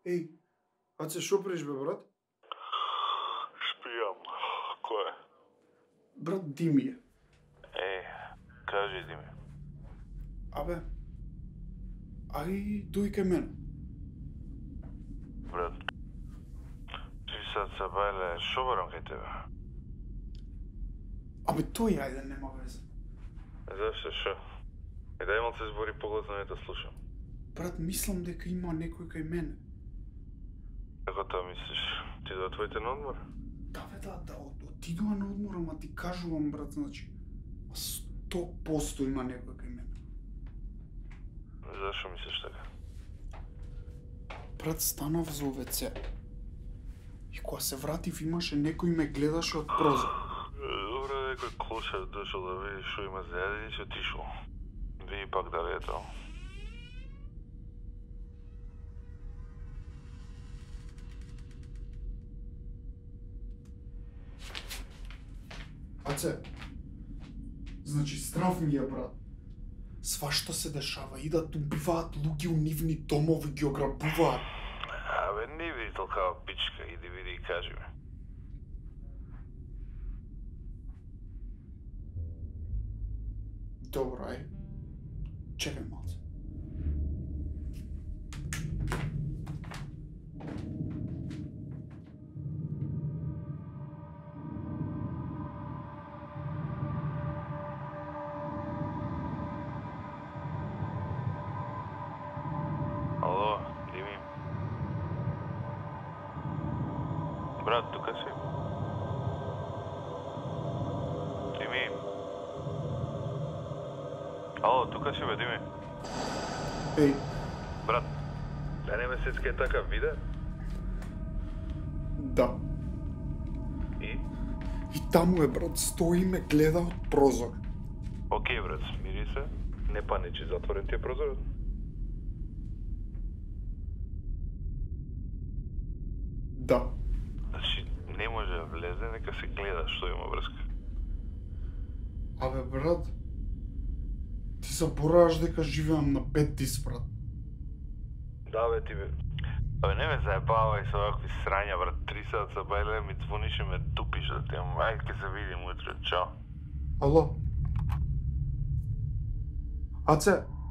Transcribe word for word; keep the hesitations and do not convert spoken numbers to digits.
Еј, Аце, шо правиш бе, брат? Шпијам. Кој е? Брат, Дими е. Е, кажи Дими. Абе, ај, дој кај мене. Брат, ти сад се бајле, шо барам кај тебе? Абе, тој, ајде, нема везе. Зашто, шо? И дај мал се збори погласно, не те слушам. Брат, мислам дека има некој кај мене. Како тоа мислиш? Ти да твоите на одмор? Да, бе, да, да, от- отидува на одмор, ама ти кажувам, брат, значи, сто посто има некој кај мене. Зашо мислиш така? Брат, станав за ОВЦ. И кога се вратив, имаше некој ме гледаше од прозор. Добре, некој клошар дошол да види шо има за јадење и си отишол. Види пак дали е тоа. Аце, значи страв ми е, брат. Свашто се дешава, идат, убиваат луѓе у нивни домови, ги ограбуваат. Абе, не види толкава пичка, иди види и кажи ми. Добро, ај. Чекај малце. Ало, Дими. Брат, тука си. Дими. Ало, тука си бе, Дими. Еј, Брат, да не ме сецка е така виде? да. И? И таму е, брат, стои и ме гледа од прозор. Океј, брат, смири се. Не паничи, затворен ти е прозорот. Да. Значи, не може да влезе, нека се гледа што има врска. Абе, брат, ти забораваш дека живеам на пет дис, брат. Да, бе, ти бе. Абе, не ме заебавај со овакви срања, брат. Три сат са бајле, ми звониш и ме тупиш да ти имам. Ајде, ке се видим утре. Чао. Ало? Аце,